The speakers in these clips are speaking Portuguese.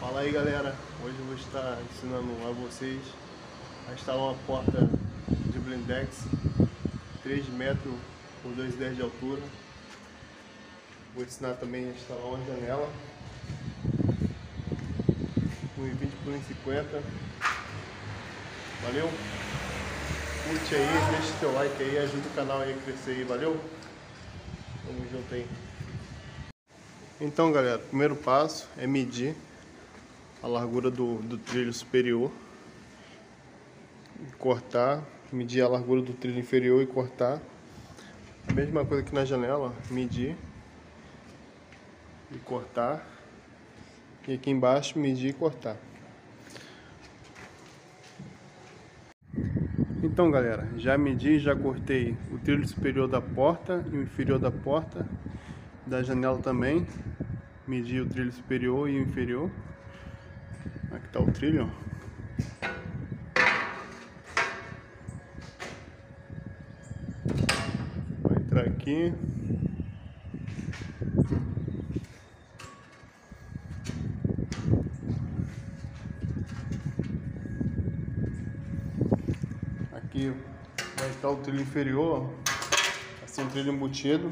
Fala aí, galera, hoje eu vou estar ensinando a vocês a instalar uma porta de blindex 3 metros por 2,10 de altura. Vou ensinar também a instalar uma janela 1,20 por 1,50. Valeu? Curte aí, deixa seu like aí, ajuda o canal aí a crescer aí, valeu? Tamo junto aí. Então, galera, o primeiro passo é medir a largura do trilho superior e cortar, medir a largura do trilho inferior e cortar. A mesma coisa que na janela, medir e cortar, e aqui embaixo medir e cortar. Então, galera, já medi, já cortei o trilho superior da porta e o inferior da porta, da janela também. Medi o trilho superior e o inferior. Aqui está o trilho, ó. Vai entrar aqui. Aqui vai estar o trilho inferior, ó. Assim, o trilho embutido.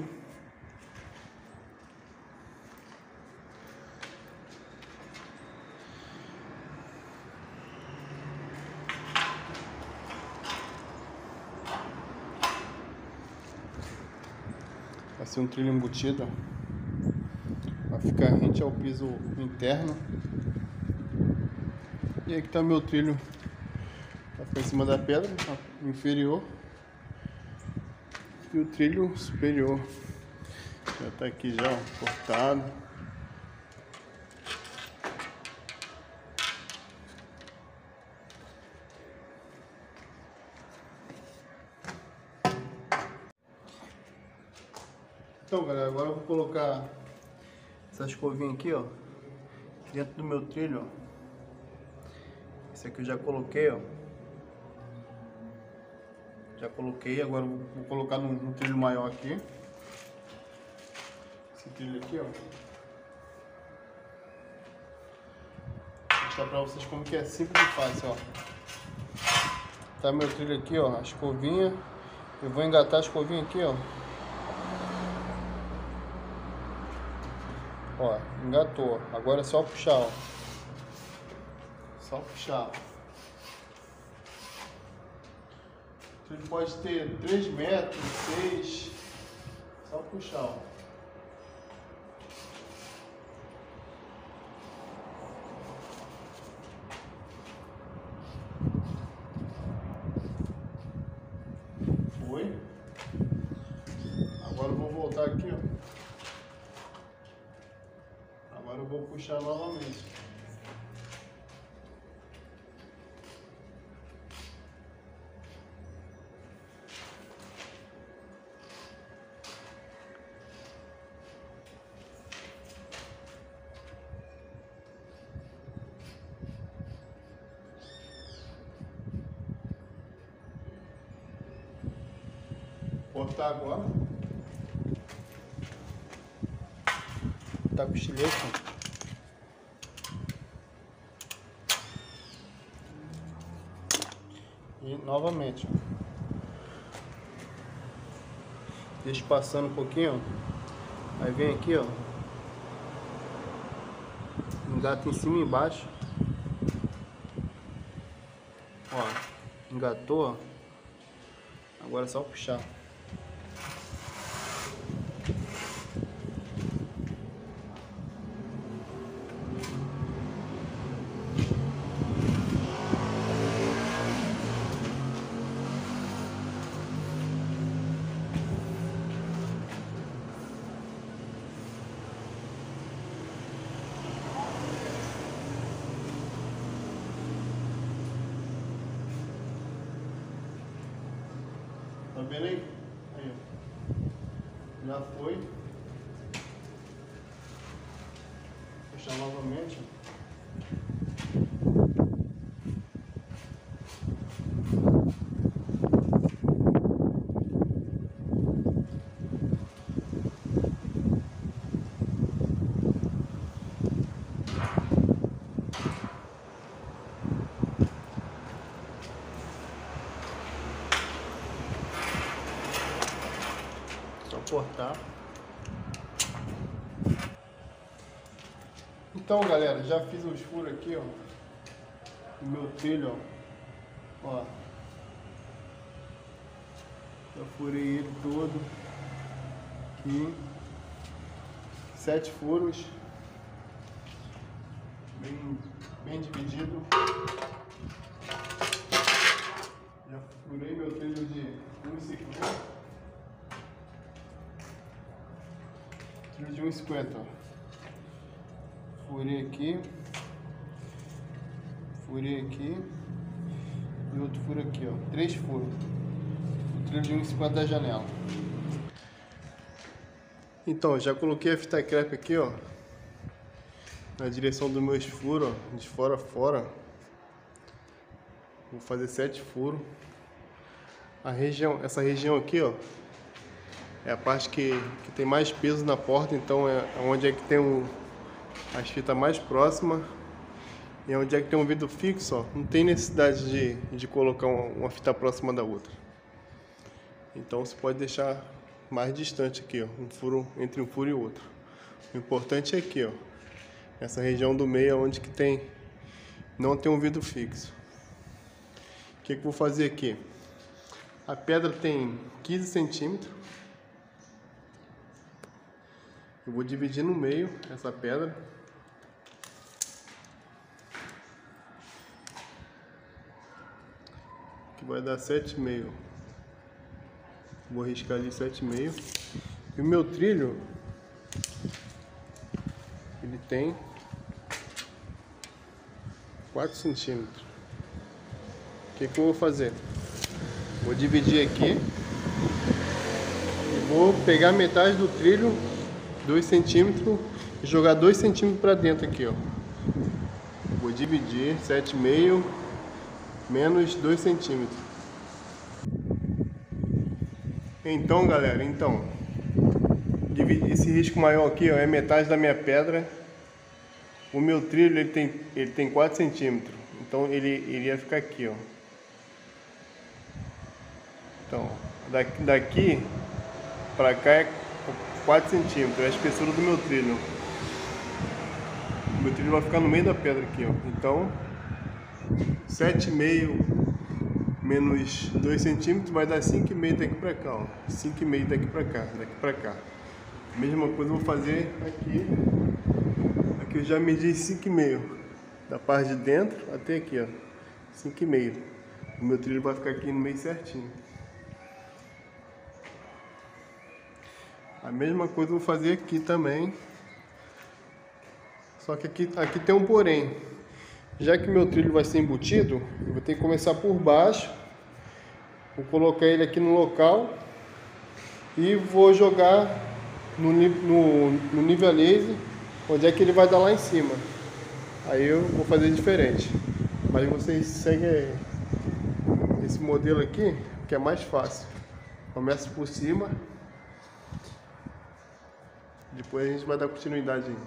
Assim, um trilho embutido, ó. Vai ficar rente ao piso interno. E aqui está meu trilho, vai ficar em cima da pedra, ó, inferior, e o trilho superior já está aqui já, ó, cortado. Então, galera, agora eu vou colocar essa escovinha aqui, ó, dentro do meu trilho, ó. Esse aqui eu já coloquei, ó. Já coloquei, agora eu vou colocar no trilho maior aqui. Esse trilho aqui, ó. Vou mostrar pra vocês como que é simples e fácil, ó. Tá meu trilho aqui, ó, a escovinha. Eu vou engatar a escovinha aqui, ó. Ó, engatou. Agora é só puxar, ó. Só puxar. O trilho pode ter 3 metros, 6. Só puxar, ó. Foi. Agora eu vou voltar aqui, ó. Agora eu vou puxar novamente. Cortar agora. Tá com estilete. E novamente, ó. Deixa passando um pouquinho, ó. Aí vem aqui, ó. Engata em cima e embaixo. Ó, engatou, ó. Agora é só puxar. Tá vendo aí? Aí, ó. Já foi. Puxar novamente, ó. tá? Então, galera, já fiz os furos aqui, ó, no meu trilho, ó. Já furei ele todo aqui, 7 furos, bem dividido. Já furei meu trilho de 1,50. Trilho de 1,50, ó. Furei aqui e outro furo aqui, ó. 3 furos. O trilho de 1,50 da janela. Então, já coloquei a fita crepe aqui, ó, na direção dos meus furos, ó, de fora a fora. Vou fazer 7 furos. Essa região aqui, ó, é a parte que tem mais peso na porta, então é onde é que tem as fitas mais próximas. E onde é que tem um vidro fixo, ó, não tem necessidade de colocar uma fita próxima da outra. Então você pode deixar mais distante aqui, ó, um furo entre um furo e outro. O importante é aqui, ó, essa região do meio, onde que não tem um vidro fixo. O que eu vou fazer aqui? A pedra tem 15 centímetros. Eu vou dividir no meio essa pedra. Que vai dar 7,5. Vou riscar ali 7,5. E o meu trilho, ele tem 4 centímetros. O que eu vou fazer? Vou dividir aqui e vou pegar metade do trilho, 2 centímetros, e jogar 2 centímetros para dentro aqui, ó. Vou dividir 7,5 menos 2 centímetros. Então, galera, esse risco maior aqui, ó, é metade da minha pedra. O meu trilho ele tem 4 centímetros, então ele iria ficar aqui, ó. Então, daqui para cá é 4 centímetros, é a espessura do meu trilho. O meu trilho vai ficar no meio da pedra aqui, ó. Então, 7,5 menos 2 centímetros vai dar 5,5 daqui para cá, ó. 5,5 daqui para cá, daqui para cá. A mesma coisa eu vou fazer aqui. Aqui eu já medi 5,5 da parte de dentro até aqui, ó. 5,5. O meu trilho vai ficar aqui no meio certinho. A mesma coisa eu vou fazer aqui também. Só que aqui tem um porém. Já que meu trilho vai ser embutido, eu vou ter que começar por baixo. Vou colocar ele aqui no local e vou jogar no nível laser, onde é que ele vai dar lá em cima. Aí eu vou fazer diferente. Mas vocês seguem esse modelo aqui, que é mais fácil. Começa por cima. Depois a gente vai dar continuidade aí.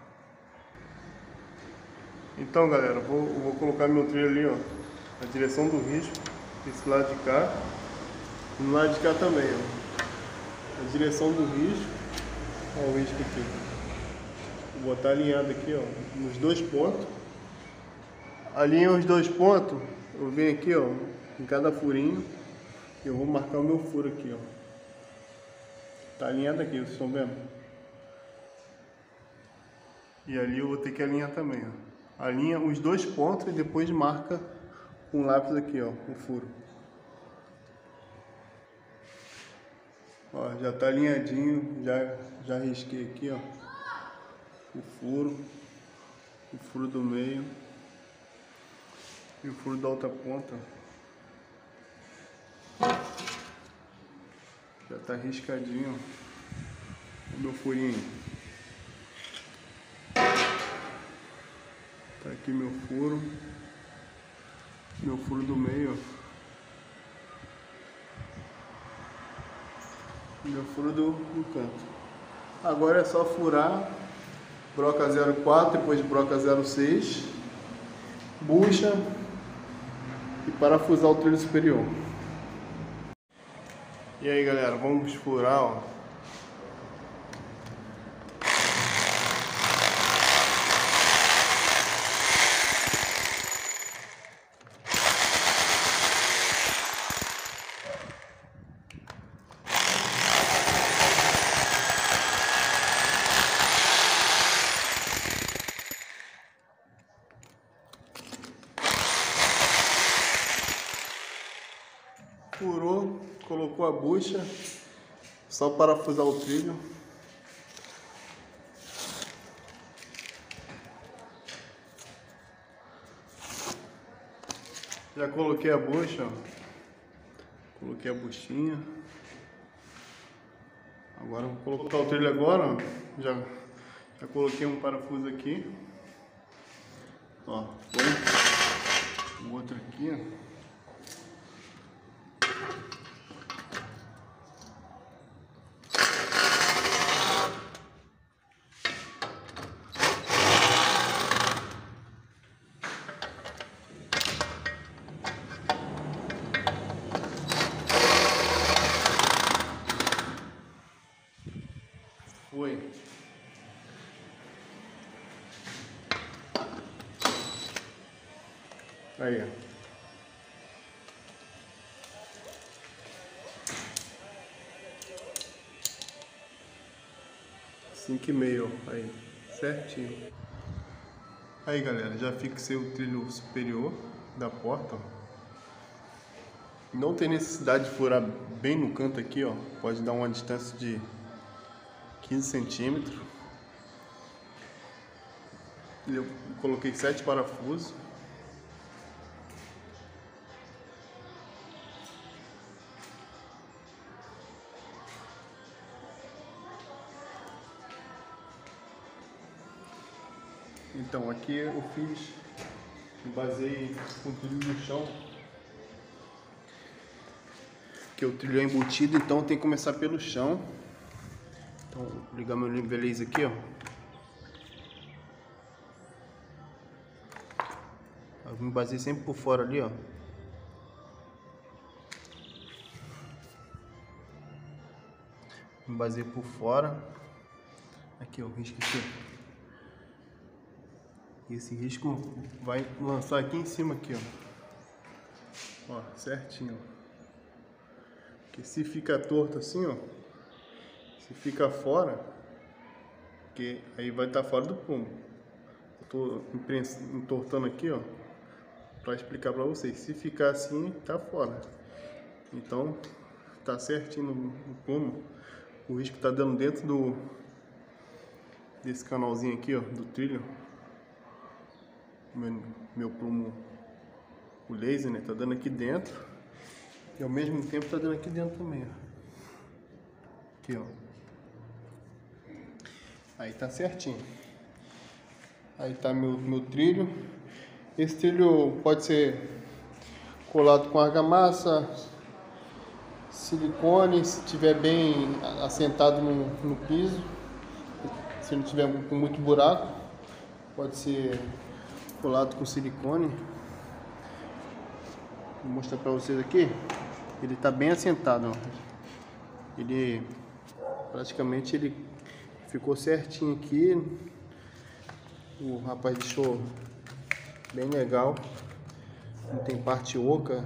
Então, galera, eu vou colocar meu trilho ali, ó, na direção do risco, esse lado de cá, e no lado de cá também, ó, na direção do risco. Ó, o risco aqui. Vou botar alinhado aqui, ó, nos 2 pontos. Alinho os 2 pontos, eu venho aqui, ó, em cada furinho, e eu vou marcar o meu furo aqui, ó. Tá alinhado aqui, vocês estão vendo? E ali eu vou ter que alinhar também, ó. Alinha os 2 pontos e depois marca com lápis aqui, ó, o furo. Ó, já tá alinhadinho, já risquei aqui, ó, o furo do meio e o furo da outra ponta. Já tá riscadinho o meu furinho. Tá aqui meu furo do meio, ó. Meu furo do canto. Agora é só furar broca 04, depois broca 06, bucha e parafusar o trilho superior. E aí, galera, vamos furar, ó, Furou, colocou a bucha, só parafusar o trilho. Já coloquei a bucha, ó. Coloquei a buchinha. Agora eu vou colocar o trilho agora, ó. Já coloquei um parafuso aqui. Ó, foi. O outro aqui, ó. Foi. Aí, ó. 5,5, aí, certinho. Aí, galera, já fixei o trilho superior da porta, ó. Não tem necessidade de furar bem no canto aqui, ó. Pode dar uma distância de 15 centímetros. Eu coloquei 7 parafusos. Então aqui eu fiz, me baseei com o trilho no chão, porque o trilho é embutido, então tem que começar pelo chão. Então vou ligar meu nivelis aqui, ó. Eu me baseei sempre por fora ali, ó. Me baseei por fora. Aqui, ó, o risco aqui. E esse risco vai lançar aqui em cima, aqui, ó. Ó, certinho, ó. Porque se fica torto assim, ó. Se fica fora, porque aí vai estar fora do prumo. Eu tô entortando aqui, ó, para explicar para vocês. Se ficar assim, tá fora. Então, tá certinho no prumo. O risco tá dando dentro desse canalzinho aqui, ó, do trilho. Meu prumo, o laser, né, tá dando aqui dentro. E ao mesmo tempo tá dando aqui dentro também, ó. Aqui, ó. Aí tá certinho. Aí tá meu trilho. Esse trilho pode ser colado com argamassa, silicone, se tiver bem assentado no piso. Se não tiver com muito buraco, pode ser colado com silicone. Vou mostrar para vocês aqui. Ele tá bem assentado, ó. Ele praticamente ele ficou certinho aqui. O rapaz deixou bem legal. Não tem parte oca.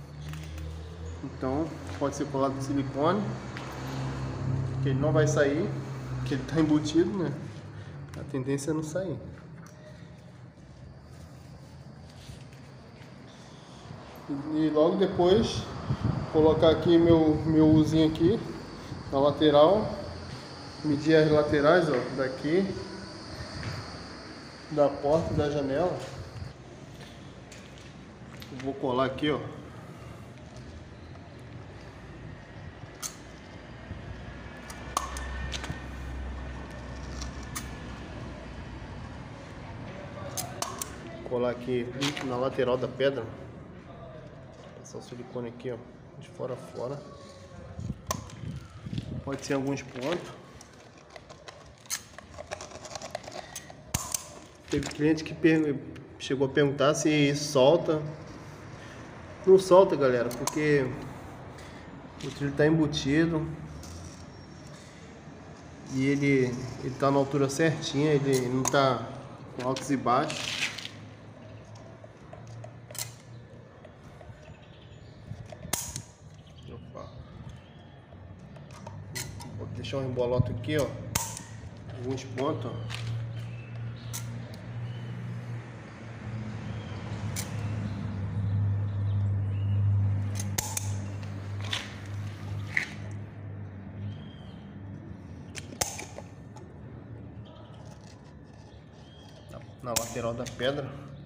Então pode ser colado com silicone, que ele não vai sair, porque ele tá embutido, né? A tendência é não sair. E logo depois colocar aqui meu uzinho aqui na lateral, medir as laterais, ó, daqui da porta da janela. Eu vou colar aqui, ó. Colar aqui na lateral da pedra. Passar o silicone aqui, ó, de fora a fora. Pode ser alguns pontos. Teve cliente que chegou a perguntar se solta. Não solta, galera, porque o trilho tá embutido. E ele tá na altura certinha, ele não tá com altos e baixos. Vou deixar um emboloto aqui, ó, alguns pontos, ó. na lateral da pedra.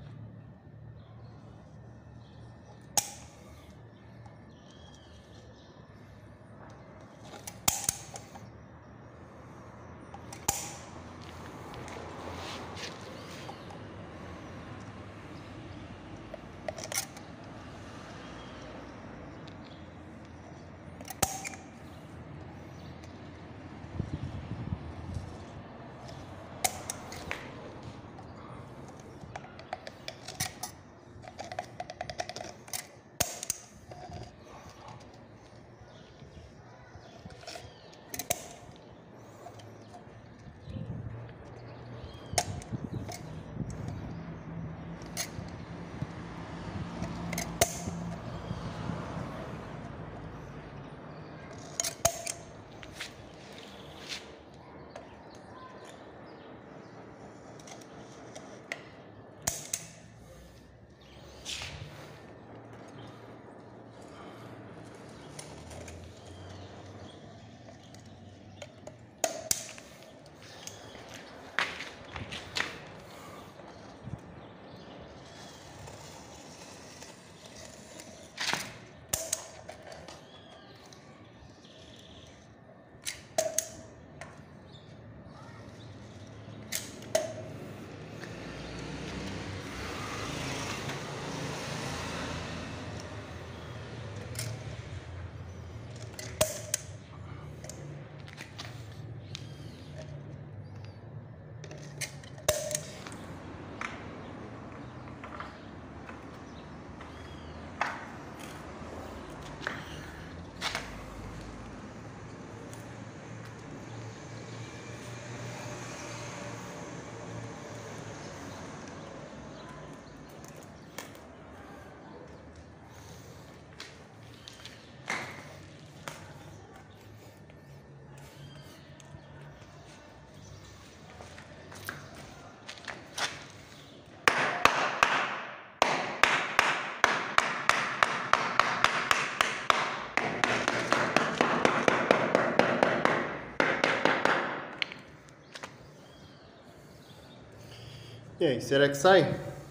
E aí, será que sai?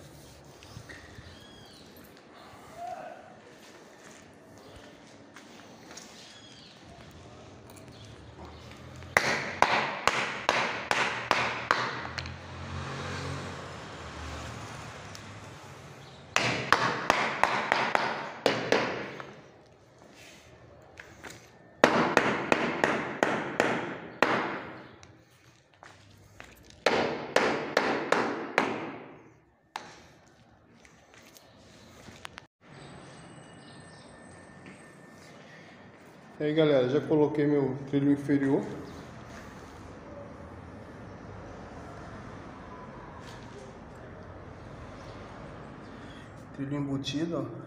E aí galera, já coloquei meu trilho inferior. Trilho embutido, ó.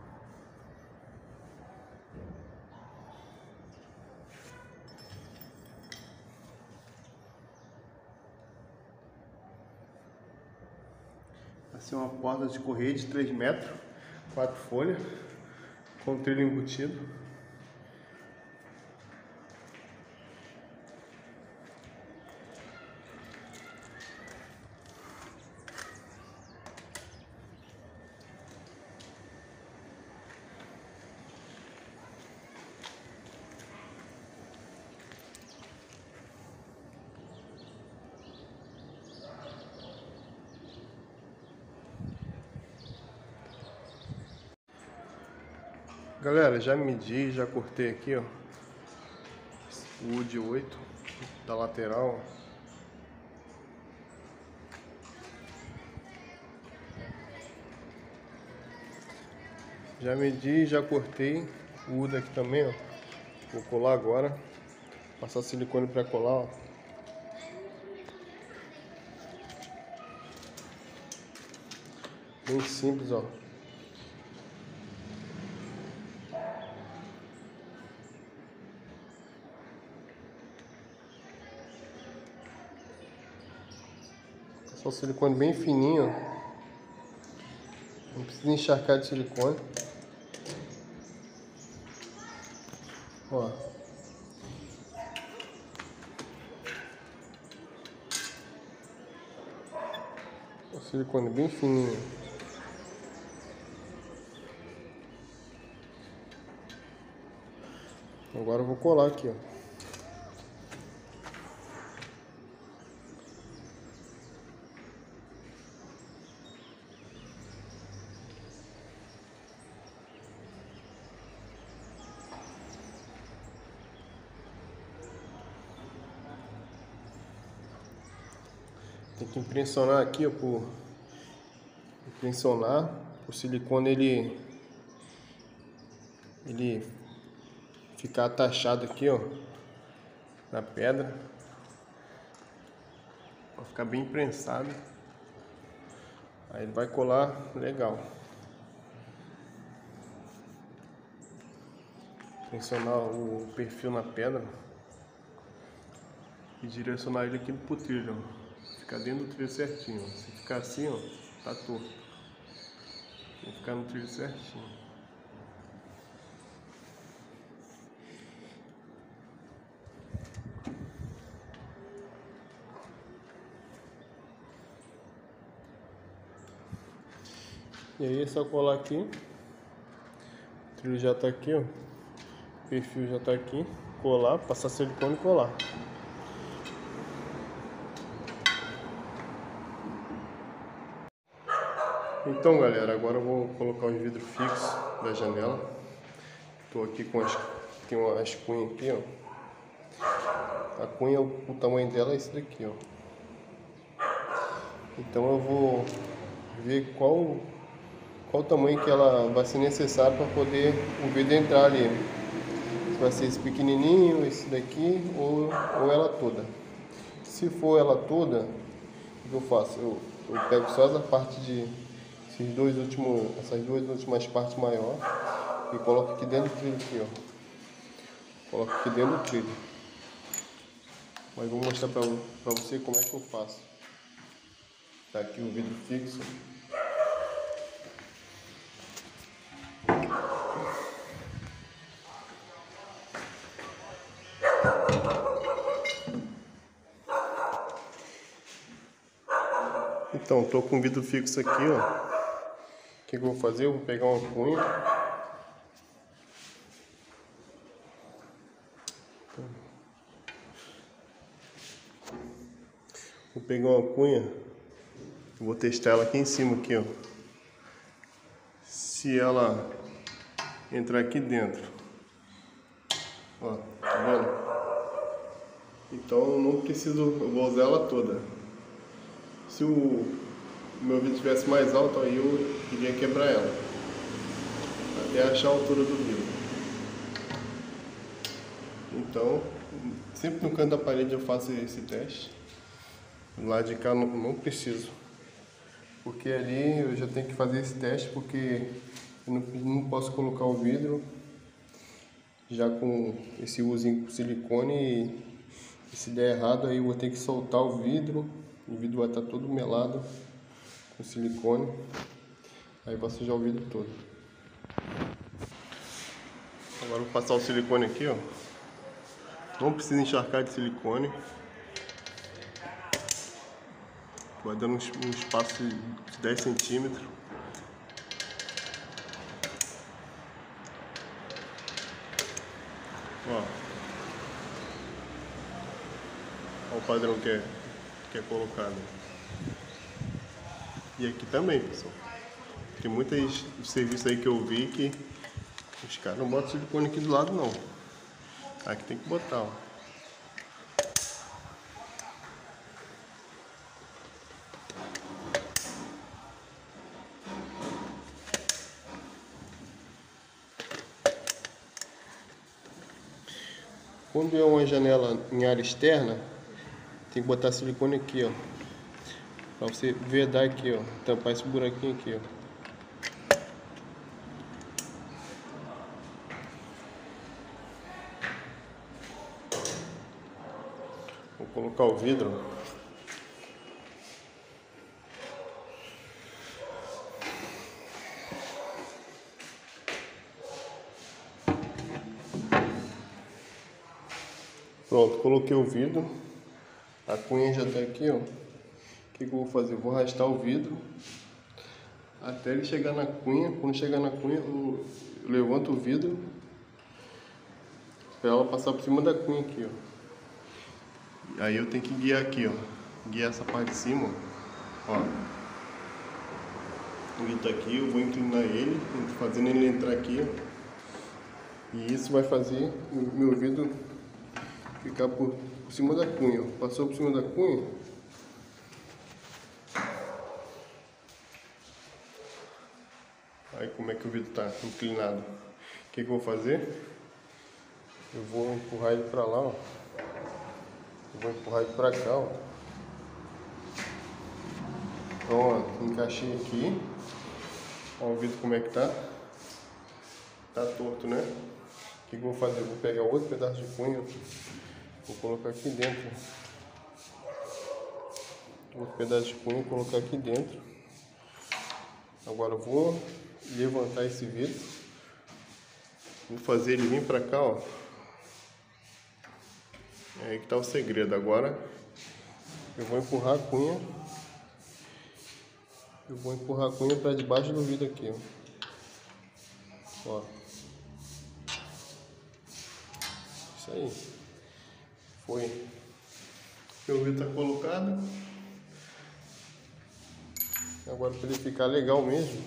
Vai ser uma porta de correia de 3 metros, 4 folhas, com trilho embutido. Galera, já medi, já cortei aqui, ó, o de 8 da lateral. Já medi, já cortei o U daqui também, ó. Vou colar agora, passar silicone para colar, ó. Bem simples, ó. Só silicone bem fininho, ó. Não precisa encharcar de silicone. Ó. Silicone bem fininho. Agora eu vou colar aqui, ó. Tem que impressionar aqui, ó, por impressionar o silicone ele ficar atachado aqui, ó, na pedra, vai ficar bem imprensado. Aí ele vai colar legal. Pressionar o perfil na pedra e direcionar ele aqui pro trilho, ó. Ficar dentro do trilho certinho. Se ficar assim, ó, tá torto. Tem que ficar no trilho certinho. E aí é só colar aqui. O trilho já tá aqui, ó. O perfil já tá aqui. Colar, passar silicone e colar. Então, galera, agora eu vou colocar os vidros fixos da janela. Estou aqui com tem umas cunhas aqui, ó. A cunha, o tamanho dela é esse daqui, ó. Então eu vou ver qual o tamanho que ela vai ser necessário para poder o vidro entrar ali. Se vai ser esse pequenininho, esse daqui ou ela toda. Se for ela toda, o que eu faço? Eu pego só essa parte de essas duas últimas partes maiores e coloco aqui dentro do trilho aqui, ó. Coloco aqui dentro do trilho. Mas vou mostrar pra você como é que eu faço. Tá aqui o vidro fixo. Então, tô com o vidro fixo aqui, ó. O que eu vou fazer? Eu vou pegar uma cunha. Vou pegar uma cunha. Vou testar ela aqui em cima, aqui, ó. Se ela entrar aqui dentro, ó, tá vendo? Então eu não preciso, eu vou usar ela toda. Se o meu vidro estivesse mais alto, aí eu iria quebrar ela até achar a altura do vidro. Então, sempre no canto da parede eu faço esse teste. Do lado de cá não preciso, porque ali eu já tenho que fazer esse teste, porque eu não posso colocar o vidro já com esse usinho com silicone e se der errado aí eu vou ter que soltar o vidro vai estar todo melado com silicone, aí vai sujar o vidro todo. Agora eu vou passar o silicone aqui, ó. Não precisa encharcar de silicone. Vai dando um espaço de 10 centímetros. Ó. Olha o padrão que é colocado. E aqui também, pessoal. Tem muitos serviços aí que eu vi que os caras não botam silicone aqui do lado, não. Aqui tem que botar, ó. Quando é uma janela em área externa, tem que botar silicone aqui, ó. Pra você vedar aqui, ó. Tampar esse buraquinho aqui, ó. Vou colocar o vidro. Pronto, coloquei o vidro. A cunha já tá aqui, ó. que eu vou fazer? Eu vou arrastar o vidro até ele chegar na cunha. Quando chegar na cunha, eu levanto o vidro para ela passar por cima da cunha aqui, ó. Aí eu tenho que guiar aqui, ó. Guiar essa parte de cima, ó. O vidro tá aqui, eu vou inclinar ele, fazendo ele entrar aqui, ó. E isso vai fazer o meu vidro ficar por cima da cunha, ó. Passou por cima da cunha. Aí como é que o vidro tá inclinado? O que eu vou fazer? Eu vou empurrar ele para lá, ó. Eu vou empurrar ele para cá, ó. Então, ó, encaixei aqui. Ó, o vidro como é que tá. Tá torto, né? O que eu vou fazer? Eu vou pegar outro pedaço de cunha, vou colocar aqui dentro. Outro pedaço de cunha, vou colocar aqui dentro. Agora eu vou levantar esse vidro. Vou fazer ele vir para cá, ó. É aí que tá o segredo. Agora eu vou empurrar a cunha. Eu vou empurrar a cunha para debaixo do vidro aqui, ó. Ó. Isso aí. Foi. Meu vidro tá colocado. Agora para ele ficar legal mesmo,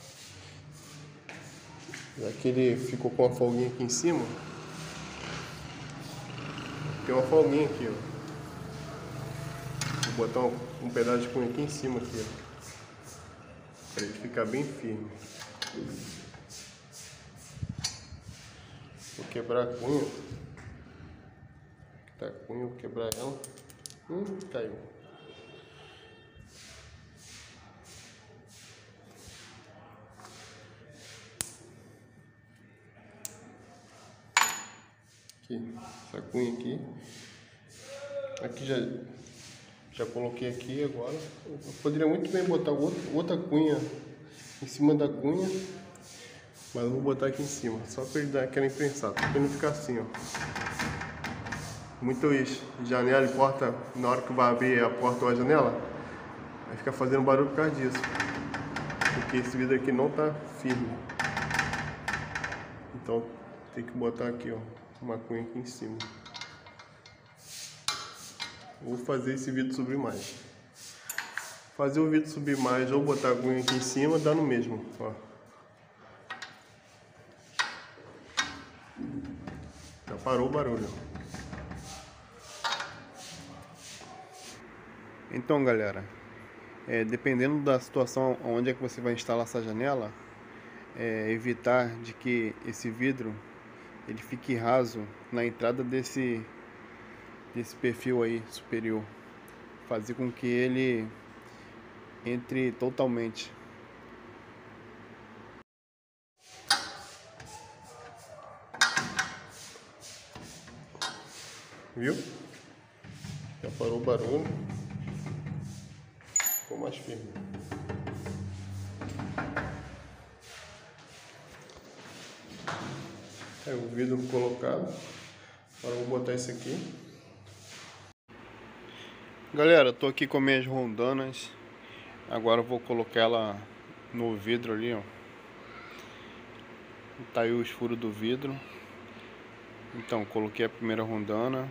já que ele ficou com uma folguinha aqui em cima, tem uma folguinha aqui, ó. Vou botar um pedaço de cunha aqui em cima aqui, ó, para ele ficar bem firme. Vou quebrar a cunha. Tá a cunha, vou quebrar ela. Caiu. Aqui, essa cunha aqui. Aqui já coloquei aqui agora. Eu poderia muito bem botar outra cunha em cima da cunha, mas eu vou botar aqui em cima, só para ele dar aquela imprensada, para ele não ficar assim, ó. Muito isso, janela e porta, na hora que vai abrir a porta ou a janela, vai ficar fazendo barulho por causa disso, porque esse vidro aqui não tá firme. Então tem que botar aqui, ó, uma cunha aqui em cima. Vou fazer esse vidro subir mais. Fazer o vidro subir mais ou botar a cunha aqui em cima dá no mesmo, ó. Já parou o barulho. Então, galera, dependendo da situação onde é que você vai instalar essa janela, evitar de que esse vidro ele fique raso na entrada desse perfil aí superior, fazer com que ele entre totalmente. Viu? Já parou o barulho. Ficou mais firme. Aí o vidro colocado. Agora eu vou botar isso aqui. Galera, tô aqui com minhas rondanas. Agora eu vou colocar ela no vidro ali, ó. Tá aí os furos do vidro. Então, coloquei a primeira rondana,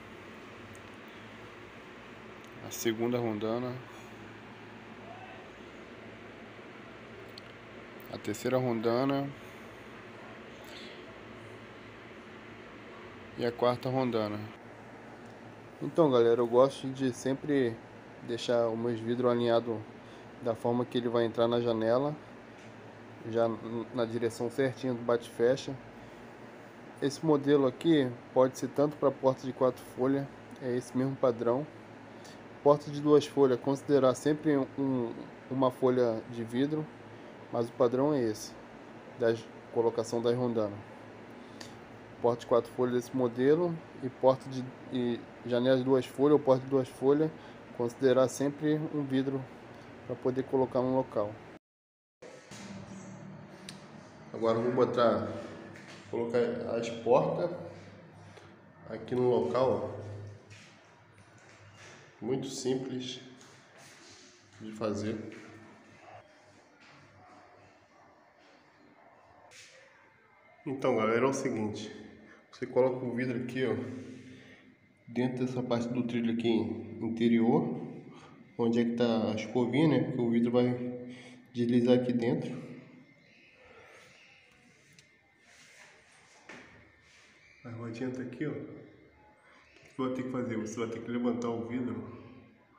a segunda rondana, a terceira rondana e a quarta rondana. Então, galera, eu gosto de sempre deixar os meus vidros alinhados da forma que ele vai entrar na janela, já na direção certinha do bate-fecha. Esse modelo aqui pode ser tanto para porta de 4 folhas, é esse mesmo padrão. Porta de 2 folhas, considerar sempre uma folha de vidro, mas o padrão é esse, da colocação das rondanas. Porta de 4 folhas desse modelo e janela de 2 folhas ou porta de 2 folhas, considerar sempre um vidro para poder colocar no local. Agora eu vou colocar as portas aqui no local, ó. Muito simples. de fazer. Então, galera, é o seguinte, você coloca o vidro aqui, ó, dentro dessa parte do trilho aqui interior, onde é que tá a escovinha, né? Porque o vidro vai deslizar aqui dentro. A rodinha tá aqui, ó. O que você vai ter que fazer? Você vai ter que levantar o vidro,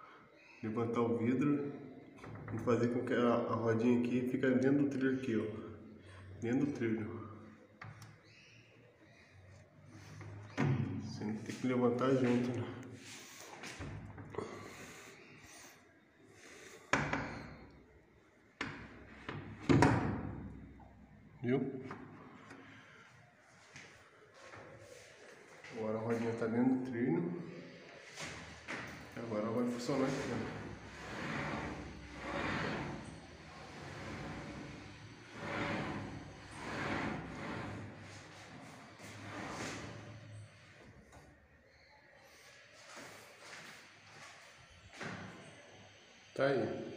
e fazer com que a rodinha aqui fique dentro do trilho aqui, ó, dentro do trilho. Você tem que levantar junto, né? Viu? Agora a rodinha está dentro do trilho. Agora vai funcionar aqui, ó. Tá aí.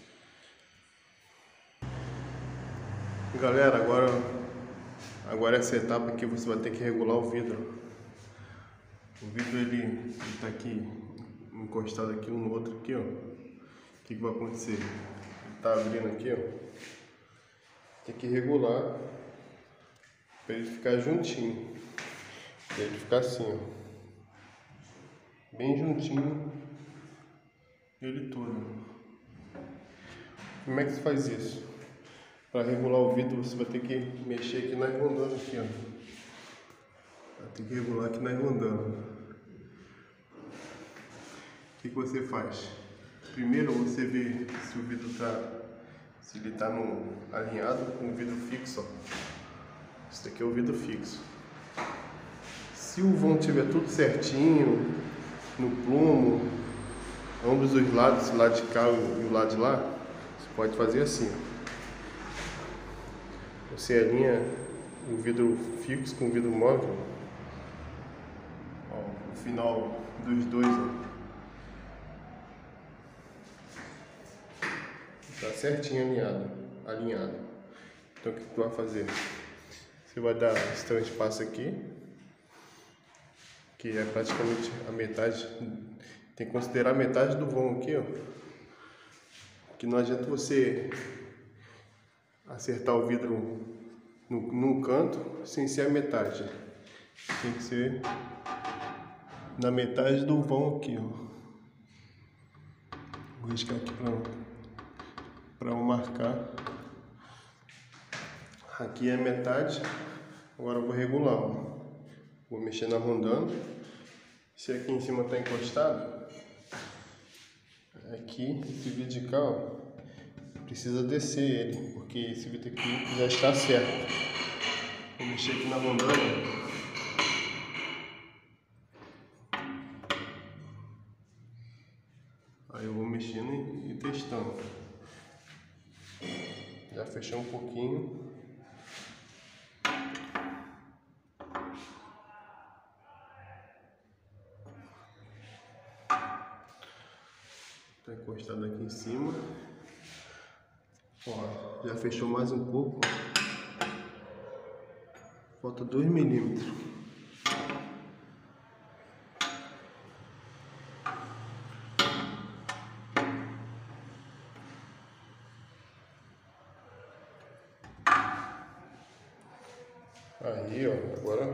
Galera, agora essa etapa aqui você vai ter que regular o vidro. O vidro ele tá aqui encostado aqui um no outro aqui, ó. O que vai acontecer? Ele tá abrindo aqui, ó. Tem que regular para ele ficar juntinho. Para ele ficar assim, ó. Bem juntinho ele todo. Como é que se faz isso? Para regular o vidro você vai ter que mexer aqui na rondana aqui, ó. Vai ter que regular aqui na rondana. O que você faz? Primeiro você vê se o vidro se ele tá alinhado com o vidro fixo, ó. Esse daqui é o vidro fixo. Se o vão tiver tudo certinho, no plumo, ambos os lados, o lado de cá e o lado de lá, você pode fazer assim, ó. Você alinha o vidro fixo com o vidro móvel, ó, o final dos dois, ó. Tá certinho alinhado. Então o que tu vai fazer? Você vai dar esse transpasso aqui, que é praticamente a metade. Tem que considerar a metade do vão aqui, ó. Que não adianta você acertar o vidro num canto sem ser a metade. Tem que ser na metade do vão aqui, ó. Vou riscar aqui para eu marcar. Aqui é a metade. Agora eu vou regular, ó. Vou mexer na rondana. Se aqui em cima está encostado, aqui esse vidro de cá, ó, precisa descer ele, porque esse vidro aqui já está certo. Vou mexer aqui na rondana. Aí eu vou mexendo e testando. Já fechou um pouquinho. Tá encostado aqui em cima. Ó, já fechou mais um pouco. Falta 2 milímetros. Aí, ó, agora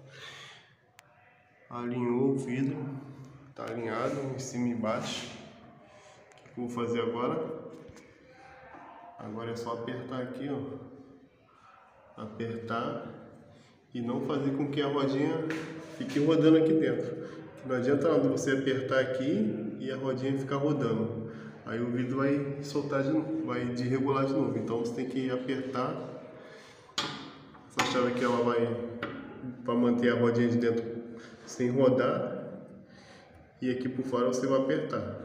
alinhou o vidro, tá alinhado em cima e embaixo. O que eu vou fazer agora? Agora é só apertar aqui, ó. Apertar e não fazer com que a rodinha fique rodando aqui dentro. Não adianta nada você apertar aqui e a rodinha ficar rodando. Aí o vidro vai soltar de novo, vai desregular de novo. Então você tem que apertar. Essa chave aqui ela vai para manter a rodinha de dentro sem rodar. E aqui por fora você vai apertar.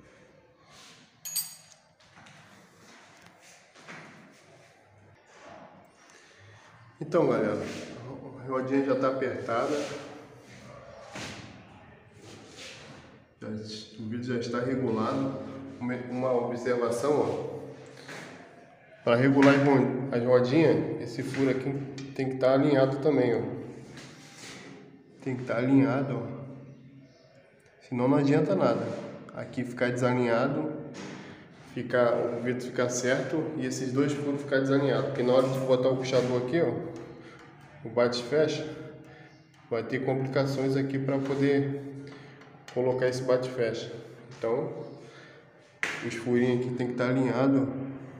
Então, galera, a rodinha já está apertada. O vidro já está regulado. uma observação, ó. Para regular as rodinhas, esse furo aqui tem que estar alinhado também, ó. Tem que estar alinhado, ó. Senão não adianta nada. Aqui ficar desalinhado, o vidro ficar certo e esses dois furos ficar desalinhados. Porque na hora de botar o puxador aqui, ó, o bate e fecha, vai ter complicações aqui para poder colocar esse bate e fecha. Então, os furinhos aqui tem que estar alinhado,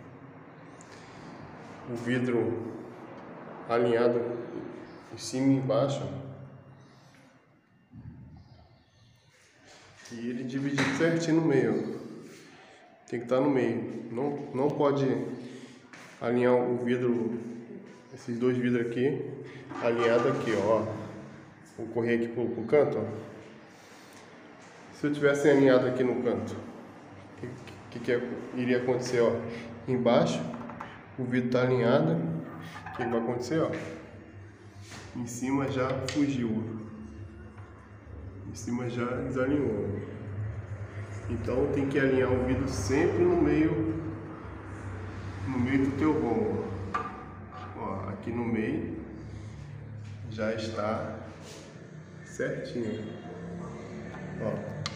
o vidro alinhado em cima e embaixo, e ele dividido certinho no meio. Tem que estar no meio. Não pode alinhar o vidro, esses dois vidros aqui, alinhado aqui, ó. Vou correr aqui pro canto, ó. Se eu tivesse alinhado aqui no canto, o que iria acontecer, ó? Embaixo, o vidro tá alinhado. O que vai acontecer, ó? Em cima já fugiu. Em cima já desalinhou. Então tem que alinhar o vidro sempre no meio do teu vão. Ó, aqui no meio já está certinho. Ó,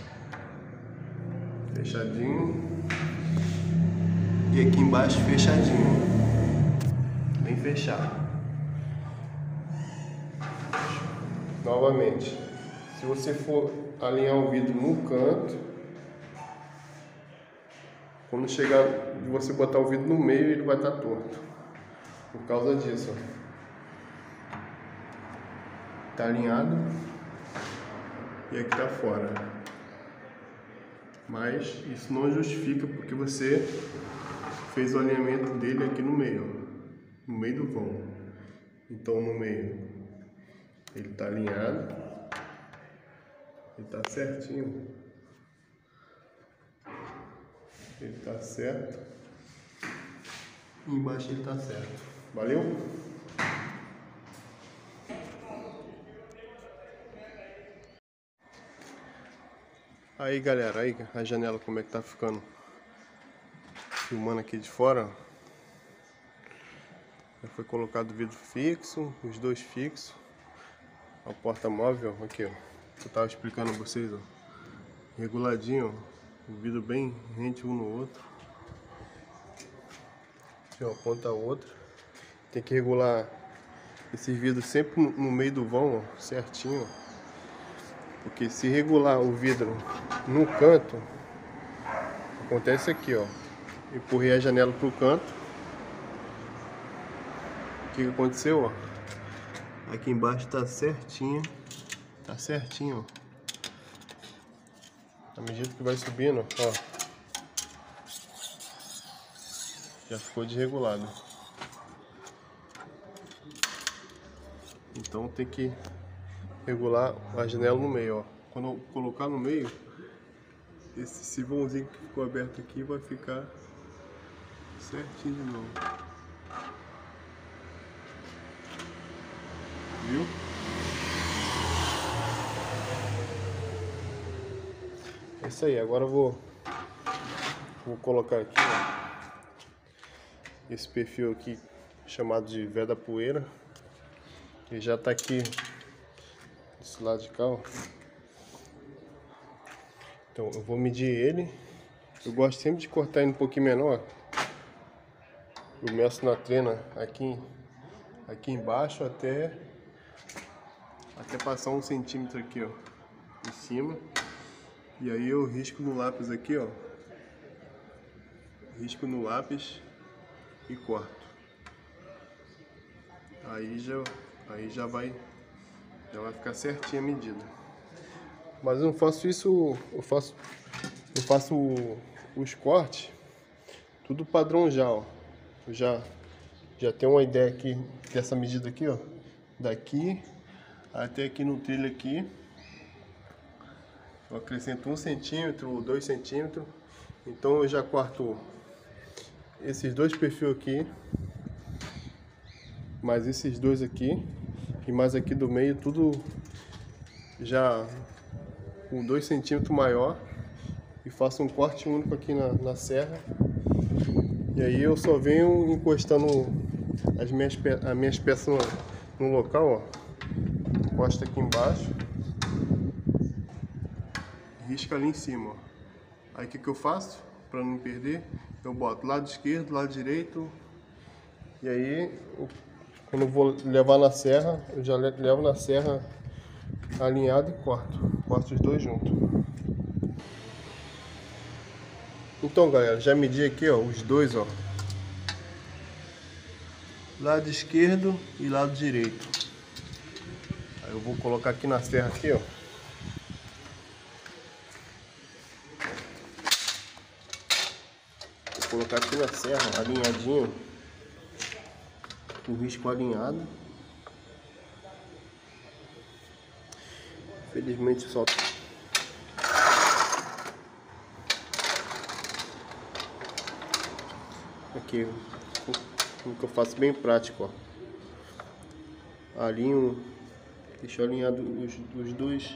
fechadinho. E aqui embaixo fechadinho. Bem fechado. Novamente, se você for alinhar o vidro no canto, quando chegar de você botar o vidro no meio, ele vai estar torto. Por causa disso, ó. Tá alinhado e aqui tá fora. Mas isso não justifica porque você fez o alinhamento dele aqui no meio, no meio do vão. Então no meio ele tá alinhado, ele tá certinho. Ele tá certo. E embaixo ele tá certo. Valeu? Aí galera, aí a janela como é que tá ficando. Filmando aqui de fora. Já foi colocado o vidro fixo, os dois fixos. A porta móvel, aqui ó. Eu tava explicando a vocês, ó. Reguladinho, ó. O vidro bem rente um no outro. De uma ponta a outra. Tem que regular esses vidros sempre no meio do vão, ó, certinho. Porque se regular o vidro no canto, acontece aqui, ó. Empurrei a janela pro canto. O que aconteceu, ó? Aqui embaixo tá certinho. Tá certinho, ó. À medida que vai subindo, ó, já ficou desregulado. Então tem que regular a janela no meio, ó. Quando eu colocar no meio, esse vãozinho que ficou aberto aqui vai ficar certinho de novo. Viu? É isso aí, agora eu vou colocar aqui, ó, esse perfil aqui chamado de veda poeira. Ele já tá aqui desse lado de cá, ó. Então eu vou medir ele. Eu gosto sempre de cortar ele um pouquinho menor. Eu meço na trena aqui embaixo até passar 1 centímetro aqui, ó, em cima. E aí eu risco no lápis aqui, ó. Risco no lápis e corto. Aí já vai ficar certinha a medida. Mas eu não faço isso, eu faço os cortes tudo padrão já, ó. Eu já tenho uma ideia aqui dessa medida aqui, ó. Daqui até aqui no trilho aqui. Eu acrescento 1 centímetro ou 2 centímetros. Então eu já corto esses dois perfis aqui, mais esses dois aqui e mais aqui do meio, tudo já com 2 centímetros maior. e faço um corte único aqui na serra. E aí eu só venho encostando as minhas peças no local, ó. Encosta aqui embaixo, risca ali em cima, ó. Aí o que eu faço? Para não perder, eu boto lado esquerdo, lado direito. E aí, quando eu vou levar na serra, eu já levo na serra alinhado e corto os dois juntos. Então, galera, já medi aqui, ó, os dois, ó, lado esquerdo e lado direito. Aí eu vou colocar aqui na serra aqui, ó. Vou colocar aqui na serra, alinhadinho, o risco alinhado. Infelizmente só aqui, o que eu faço bem prático, ó. Alinho, deixo alinhado os dois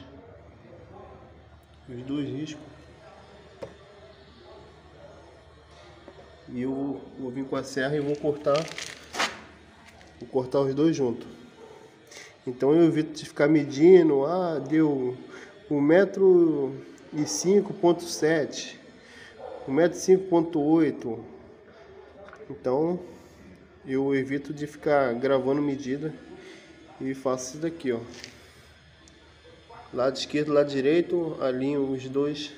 riscos. E eu vou vir com a serra e vou cortar os dois juntos. Então eu evito de ficar medindo, deu 1,05,7 m, 1,05,8 m. Então eu evito de ficar gravando medida e faço isso daqui, ó. Lado esquerdo, lado direito, alinho os dois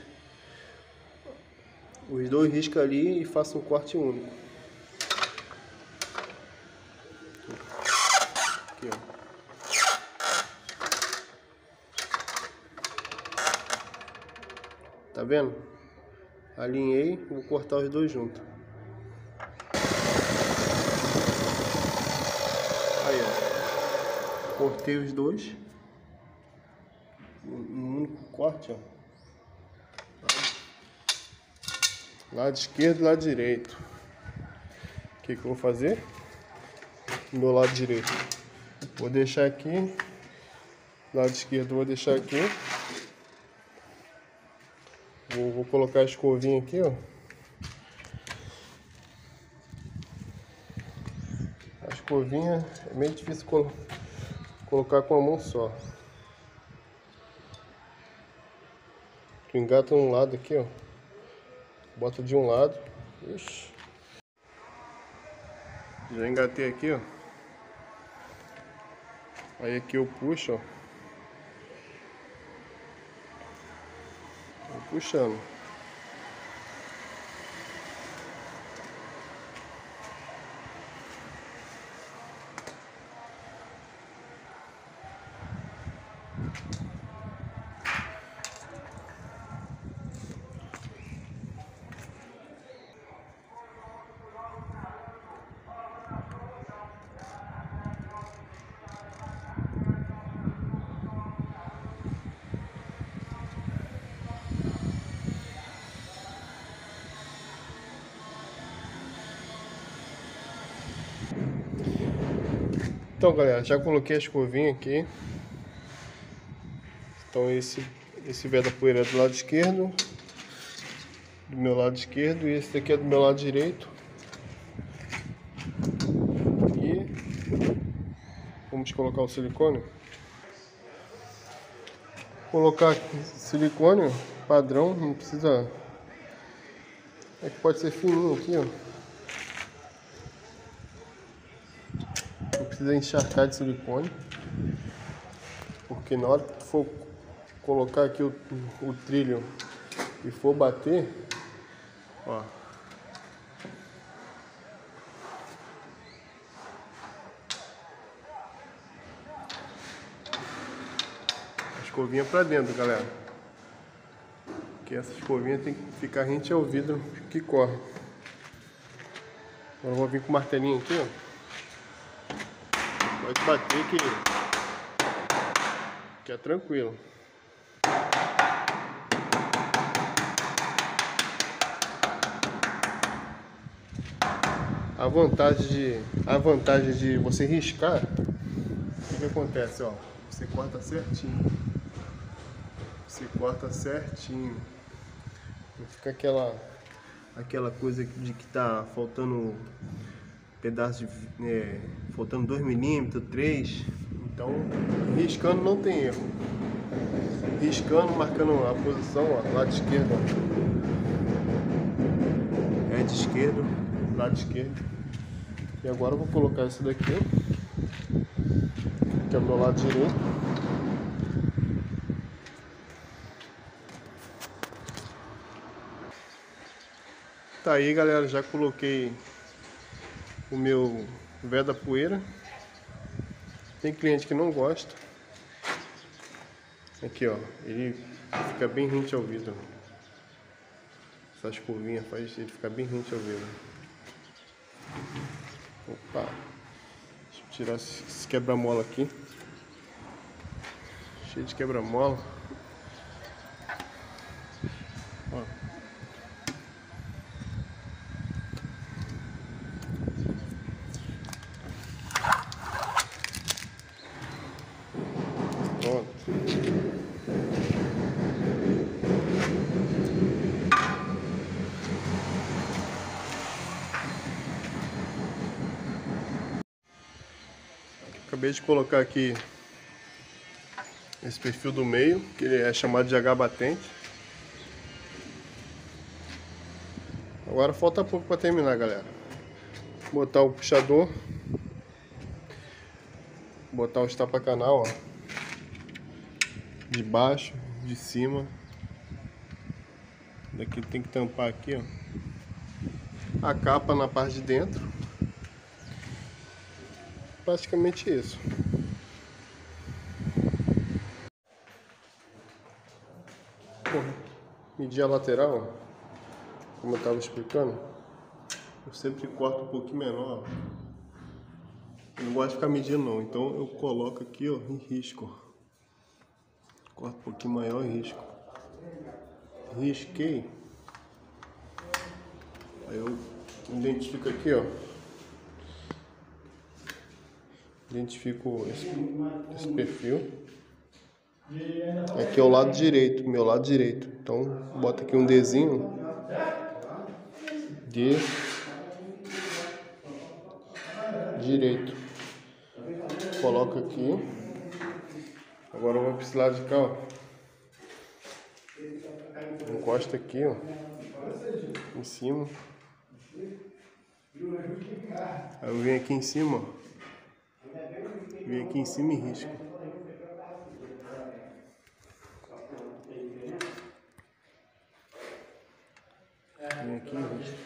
riscos ali e faço um corte único. Aqui, ó. Tá vendo? Alinhei, vou cortar os dois juntos. Aí, ó. Cortei os dois. Um único corte, ó. Lado esquerdo e lado direito. O que eu vou fazer? Do meu lado direito. Vou deixar aqui. Lado esquerdo vou deixar aqui. Vou colocar a escovinha aqui, ó. A escovinha é meio difícil colocar com a mão só. Tu engata um lado aqui, ó. Bota de um lado. Ixi. Já engatei aqui, ó. Aí aqui eu puxo, ó. Vou puxando. Então, galera, já coloquei a escovinha aqui. Então esse veda-poeira é do lado esquerdo, do meu lado esquerdo, e esse daqui é do meu lado direito. E vamos colocar o silicone. Colocar silicone padrão, não precisa. É que pode ser fininho aqui, ó. Não precisa encharcar de silicone, porque na hora que for colocar aqui o trilho e for bater, ó, a escovinha pra dentro, galera, porque essa escovinha tem que ficar rente ao vidro que corre. Agora eu vou vir com o martelinho aqui, ó. Pode bater que é tranquilo. A vantagem de você riscar, o que acontece, ó? Você corta certinho. Não fica aquela coisa de que tá faltando pedaço de, faltando 2 milímetros, 3. Então, riscando não tem erro. Riscando, marcando a posição, ó, lado esquerdo, ó. É de esquerdo, lado esquerdo. E agora eu vou colocar esse daqui, que é o meu lado direito. Tá aí, galera, já coloquei o meu véio da poeira. Tem cliente que não gosta. Aqui, ó, ele fica bem rente ao vidro. Essas curvinhas faz ele ficar bem rente ao vidro. Opa, deixa eu tirar esse quebra-mola aqui. Cheio de quebra-mola. Ó. Pronto. Acabei de colocar aqui esse perfil do meio, que é chamado de H batente. Agora falta pouco para terminar, galera. Botar o puxador, botar os tapa-canal, ó, de baixo, de cima. Daqui tem que tampar aqui, ó, a capa na parte de dentro. Praticamente isso. Bom, medir a lateral, ó, como eu estava explicando, eu sempre corto um pouquinho menor. Eu não gosto de ficar medindo não, então eu coloco aqui, ó, em risco. Corto um pouquinho maior e risco. Risquei. Aí eu identifico aqui, ó. Identifico esse perfil. Aqui é o lado direito, meu lado direito. Então, bota aqui um Dzinho. D direito. Coloca aqui. Agora eu vou para esse lado de cá, ó. Encosta aqui, ó. Em cima. Aí eu venho aqui em cima, ó. Venho aqui em cima e risco. Venho aqui e risco.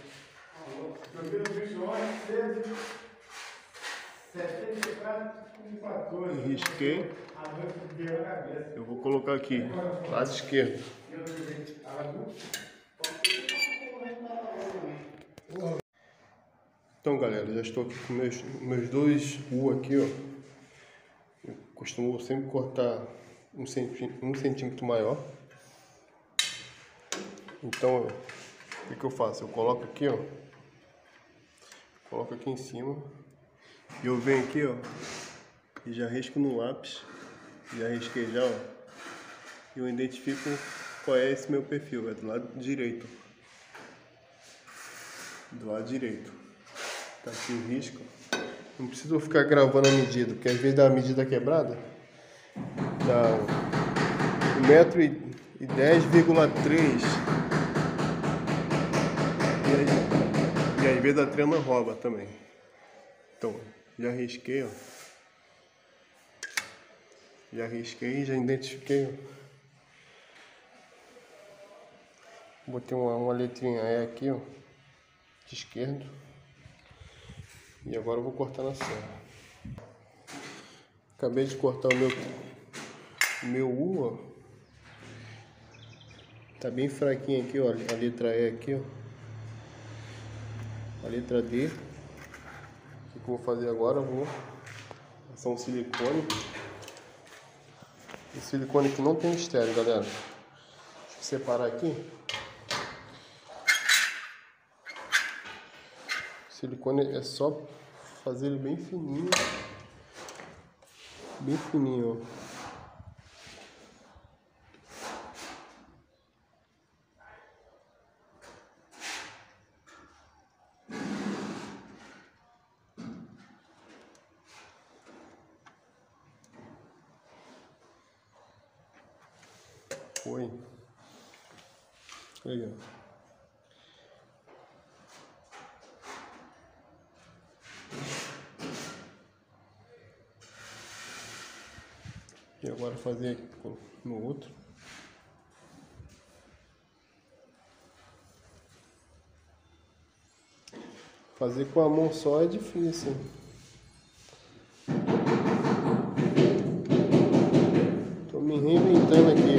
Risquei. Eu vou colocar aqui, lado esquerdo. Então, galera, já estou aqui com meus dois U aqui, ó. Eu costumo sempre cortar um centímetro maior. Então, o que eu faço? Eu coloco aqui, ó. Coloco aqui em cima. E eu venho aqui, ó. E já risco no lápis. Já risquei já, ó. E eu identifico qual é esse meu perfil. É do lado direito. Do lado direito. Tá aqui o risco. Não preciso ficar gravando a medida, porque às vezes dá a medida quebrada. Dá 1,10,3 m. E às vezes a trama rouba também. Então, já risquei, ó. Já risquei, já identifiquei, ó. Botei uma letrinha E aqui, ó. De esquerdo. E agora eu vou cortar na serra. Acabei de cortar o meu U, ó. Tá bem fraquinho aqui, ó. A letra E aqui, ó. A letra D. O que eu vou fazer agora? Eu vou passar um silicone. O silicone que não tem estéreo, galera. Deixa eu separar aqui. O silicone é só fazer ele bem fininho. Bem fininho, ó. Foi. Legal. E agora fazer no outro. Fazer com a mão só é difícil. Tô me reinventando aqui.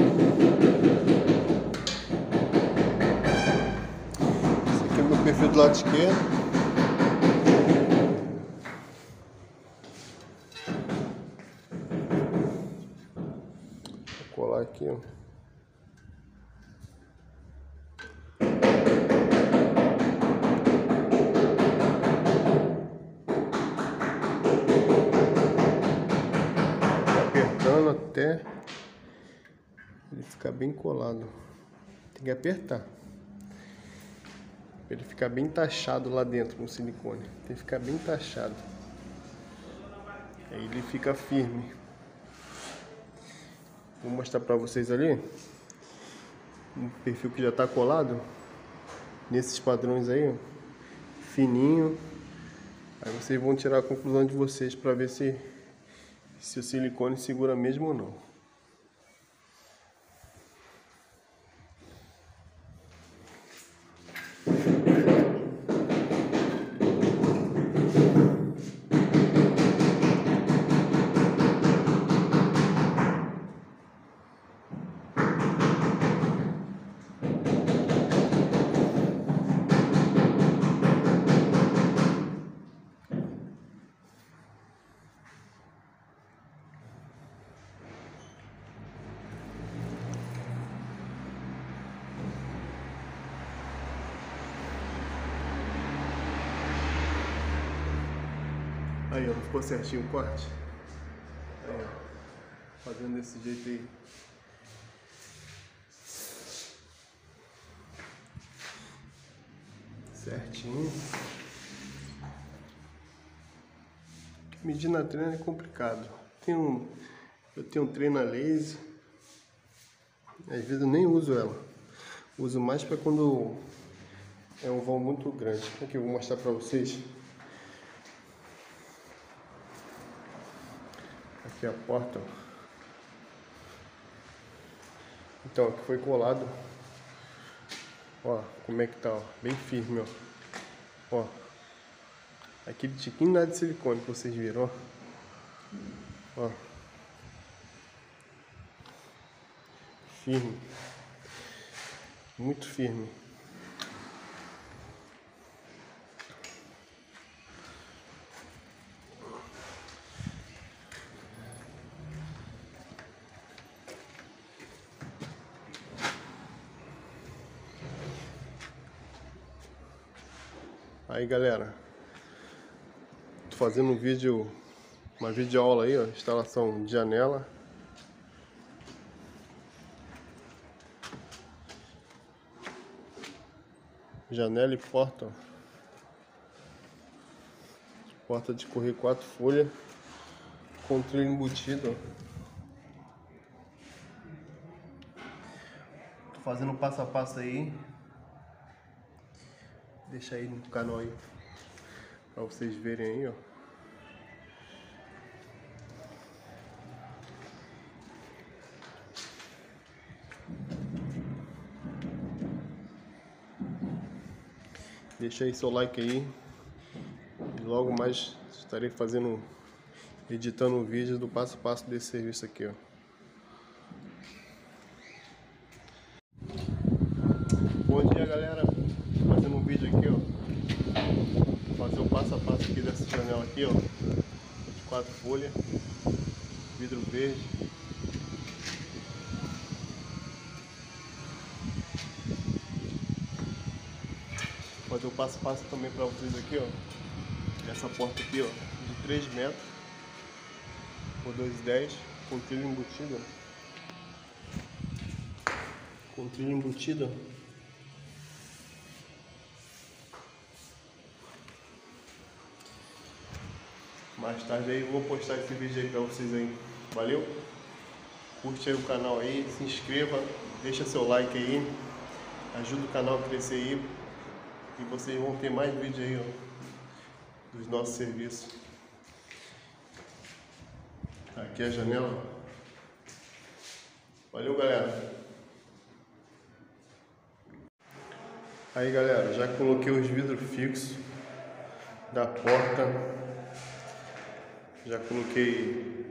Esse aqui é o meu perfil do lado esquerdo. Vou colar aqui, ó. Até ele ficar bem colado. Tem que apertar para ele ficar bem taxado lá dentro no silicone. Tem que ficar bem taxado. Aí ele fica firme. Vou mostrar para vocês ali um perfil que já está colado nesses padrões aí, ó, fininho. Aí vocês vão tirar a conclusão de vocês para ver se o silicone segura mesmo ou não. Aí, ó, não ficou certinho o corte? Aí, ó, fazendo desse jeito aí. Certinho. Medir na trena é complicado. Eu tenho um trena laser. Às vezes eu nem uso ela. Uso mais para quando é um vão muito grande. Aqui eu vou mostrar para vocês. Aqui a porta. Então, aqui foi colado. Ó, como é que tá, ó. Bem firme, ó. Ó. Aquele tiquinho nada de silicone que vocês viram, ó. Ó. Firme. Muito firme. Aí, galera, tô fazendo um vídeo, uma videoaula aí, ó, instalação de janela. Janela e porta, ó. Porta de correr 4 folhas, com trilho embutido, ó. Tô fazendo um passo a passo aí. Deixa aí no canal aí, pra vocês verem aí, ó. Deixa aí seu like aí. E logo mais estarei editando um vídeo do passo a passo desse serviço aqui, ó. Bom dia, galera. Tô fazendo um vídeo aqui, ó. Vou fazer o passo a passo aqui dessa janela aqui, ó. De 4 folhas. Vidro verde. Vou fazer o passo a passo também pra vocês aqui, ó. Essa porta aqui, ó, de 3 metros por 2,10, com trilho embutido. Com trilho embutido. Mais tarde aí eu vou postar esse vídeo aí pra vocês aí. Valeu? curte aí o canal aí, se inscreva, deixa seu like aí, ajuda o canal a crescer aí e vocês vão ter mais vídeos aí, ó, dos nossos serviços. Aqui é a janela. Valeu, galera. Aí, galera, já coloquei os vidros fixos da porta. Já coloquei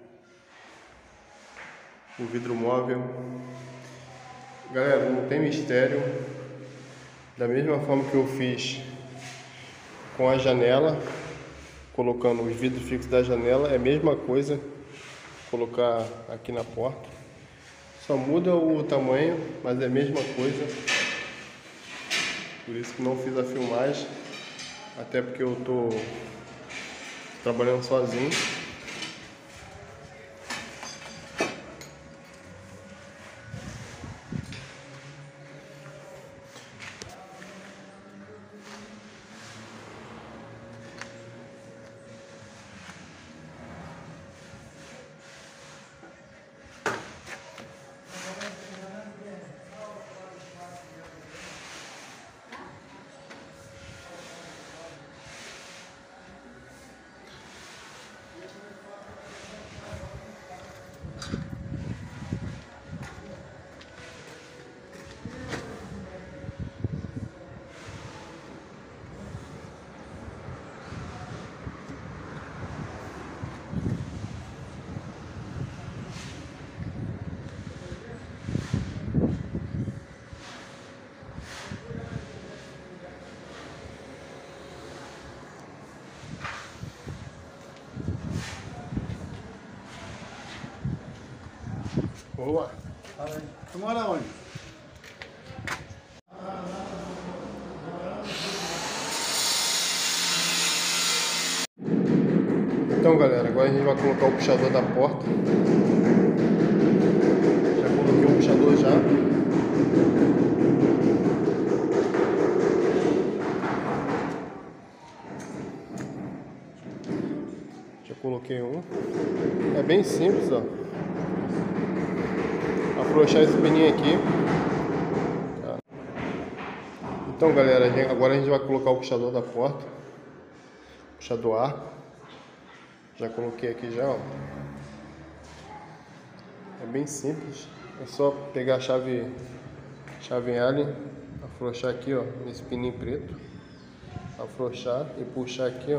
o vidro móvel. Galera, não tem mistério. Da mesma forma que eu fiz com a janela, colocando os vidros fixos da janela, é a mesma coisa colocar aqui na porta. Só muda o tamanho, mas é a mesma coisa. Por isso que não fiz a filmagem, até porque eu tô trabalhando sozinho. Boa! Tu mora onde? Então, galera, agora a gente vai colocar o puxador da porta. Já coloquei o puxador já. Já coloquei um. É bem simples, ó. Afrouxar esse pininho aqui. Tá. Então, galera, agora a gente vai colocar o puxador da porta. Puxador arco. Já coloquei aqui já, ó. É bem simples. É só pegar a chave Allen, afrouxar aqui, ó, nesse pininho preto. Afrouxar e puxar aqui, ó.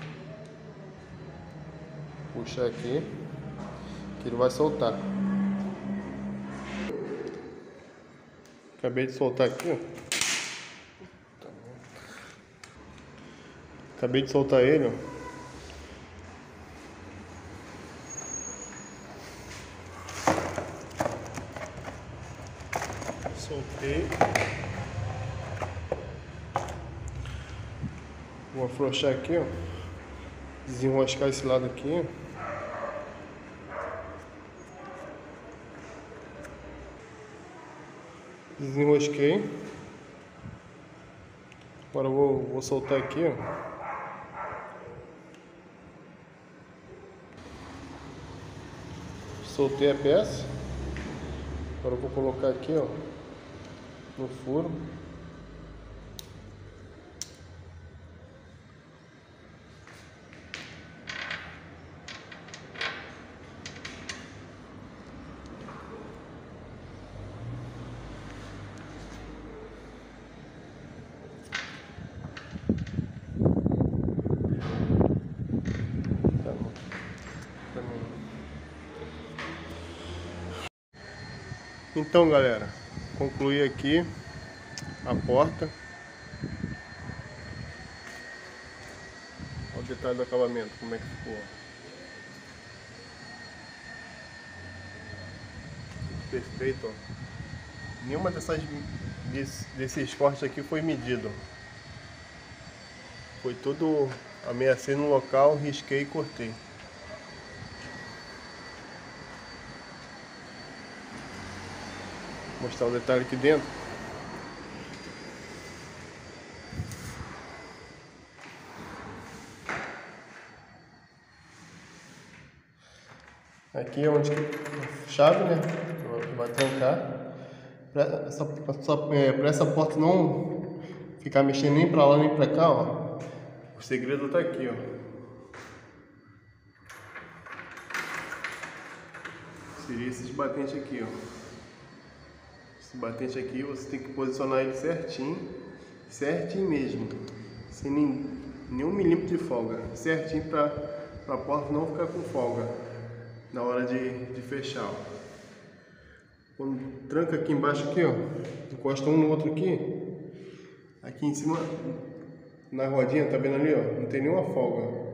Puxar aqui, que ele vai soltar. Acabei de soltar aqui, ó. Acabei de soltar ele, ó. Soltei. Vou afrouxar aqui, ó. Desenroscar esse lado aqui. Desenrosquei. Agora eu vou soltar aqui, ó. Soltei a peça. Agora eu vou colocar aqui, ó, no furo. Então, galera, concluí aqui a porta. Olha o detalhe do acabamento, como é que ficou. Perfeito, ó. Nenhuma desses cortes aqui foi medido. Foi tudo, ameacei no local, risquei e cortei. Vou mostrar o detalhe aqui dentro. Aqui é onde chave, né? Vai trancar. Para essa porta não ficar mexendo nem para lá nem para cá, ó. O segredo tá aqui, ó. Seria esses batentes aqui, ó. Esse batente aqui você tem que posicionar ele certinho, certinho mesmo, sem nenhum milímetro de folga, certinho para a porta não ficar com folga na hora de fechar, ó. Quando tranca aqui embaixo aqui, ó, encosta um no outro aqui em cima na rodinha, tá vendo ali, ó, não tem nenhuma folga.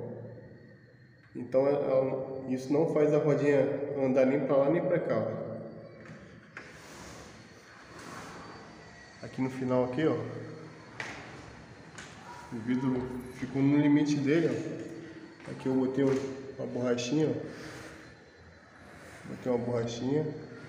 Então isso não faz a rodinha andar nem para lá nem para cá, ó. Aqui no final aqui, ó, o vidro ficou no limite dele, ó. Aqui eu botei uma borrachinha, ó. Botei uma borrachinha.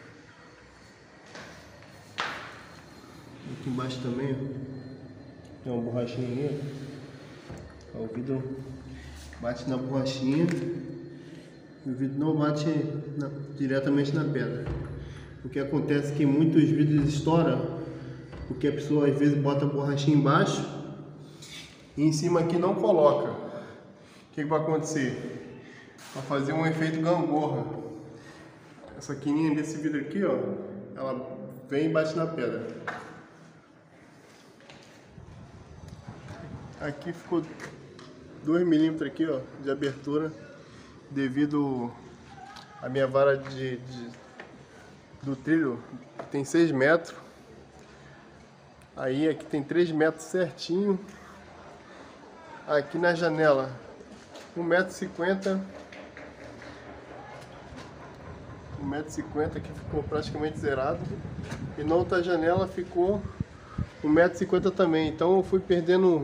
Aqui embaixo também, ó, tem uma borrachinha aí, ó. O vidro bate na borrachinha e o vidro não bate diretamente na pedra. O que acontece é que muitos vidros estouram porque a pessoa às vezes bota a borrachinha embaixo e em cima aqui não coloca. O que vai acontecer? Vai fazer um efeito gangorra. Essa quininha desse vidro aqui, ó, ela vem e bate na pedra. Aqui ficou 2 milímetros aqui, ó, de abertura, devido a minha vara do trilho tem 6 metros. Aí aqui tem 3 metros certinho. Aqui na janela 1,50 m. 1,50 m que ficou praticamente zerado. E na outra janela ficou 1,50 m também. Então eu fui perdendo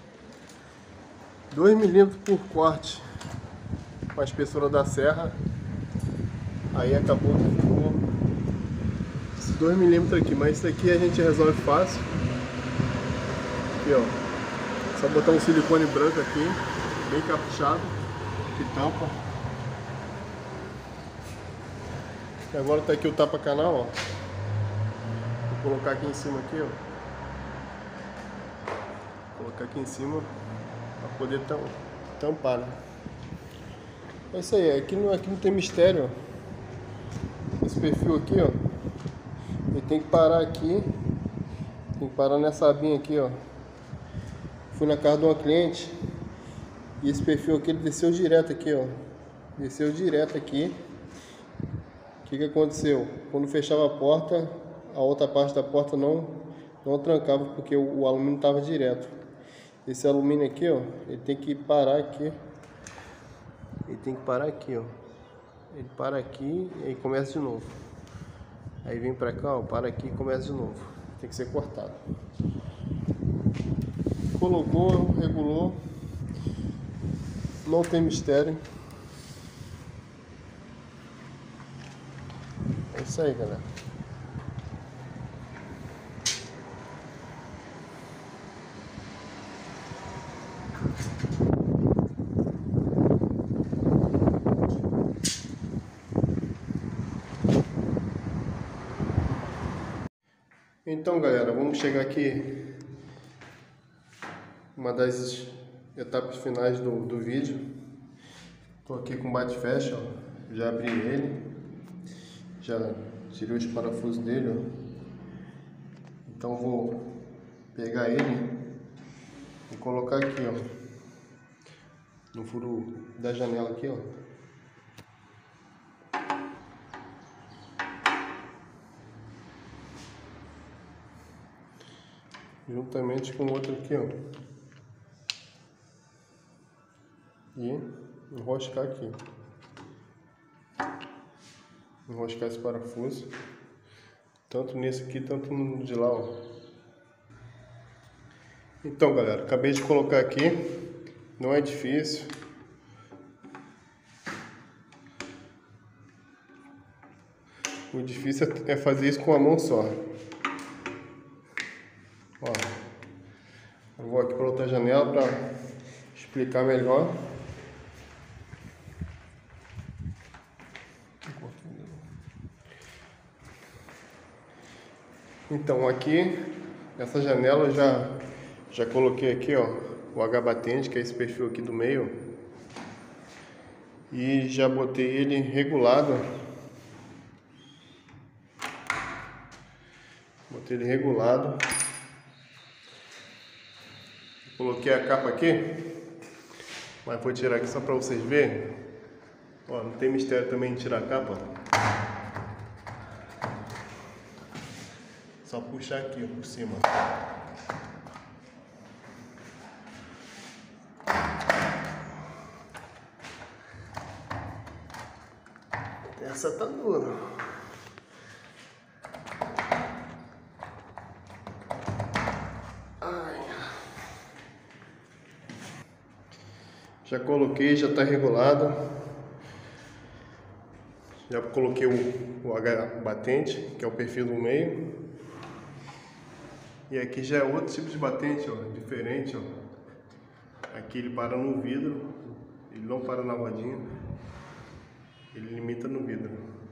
2 milímetros por corte com a espessura da serra. Aí acabou que ficou esses 2 milímetros aqui. Mas isso aqui a gente resolve fácil. Aqui, ó, só botar um silicone branco aqui, bem caprichado, que tampa. E agora tá aqui o tapa-canal, ó. Vou colocar aqui em cima aqui, ó. Vou colocar aqui em cima para poder tampar, né? É isso aí, aqui não tem mistério, ó. Esse perfil aqui, ó, ele tem que parar aqui, tem que parar nessa abinha aqui, ó. Fui na casa de uma cliente e esse perfil aqui ele desceu direto aqui, ó. Desceu direto aqui. O que aconteceu? Quando fechava a porta, a outra parte da porta não trancava porque o alumínio estava direto. Esse alumínio aqui, ó, ele tem que parar aqui. Ele tem que parar aqui, ó. Ele para aqui e aí começa de novo. Aí vem pra cá, ó, para aqui e começa de novo. Tem que ser cortado. Colocou, regulou, não tem mistério. É isso aí, galera. Então, galera, vamos chegar aqui uma das etapas finais do vídeo. Estou aqui com o bate-fecha, ó. Já abri ele, já tirei os parafusos dele, ó. Então vou pegar ele e colocar aqui, ó, no furo da janela aqui, ó. Juntamente com o outro aqui, ó. E enroscar aqui. Enroscar esse parafuso. Tanto nesse aqui, tanto no de lá, ó. Então, galera, acabei de colocar aqui. Não é difícil. O difícil é fazer isso com a mão só. Ó, eu vou aqui para outra janela para explicar melhor. Então aqui, essa janela eu já coloquei aqui, ó, o H batente, que é esse perfil aqui do meio. E já botei ele regulado. Botei ele regulado. Coloquei a capa aqui. Mas vou tirar aqui só para vocês verem. Ó, não tem mistério também em tirar a capa. Só puxar aqui por cima. Essa tá dura. Ai. Já coloquei, já tá regulado. Já coloquei o H batente, que é o perfil do meio. E aqui já é outro tipo de batente, ó, diferente, ó. Aqui ele para no vidro, ele não para na rodinha, ele limita no vidro.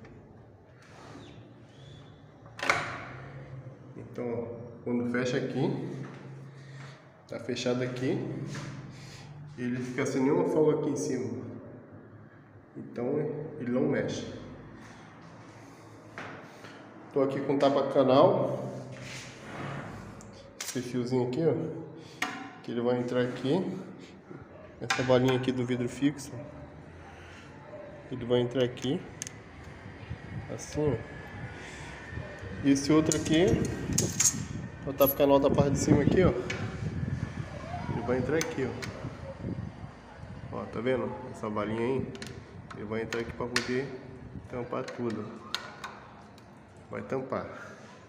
Então, ó, quando fecha aqui, tá fechado aqui, ele fica sem nenhuma folga aqui em cima. Então, ele não mexe. Tô aqui com tapa-canal. Esse fiozinho aqui, ó, que ele vai entrar aqui, essa bolinha aqui do vidro fixo, ele vai entrar aqui, assim, ó. E esse outro aqui, o tapa-canal da parte de cima aqui, ó, ele vai entrar aqui, ó, tá vendo? Essa bolinha aí, ele vai entrar aqui para poder tampar tudo, vai tampar.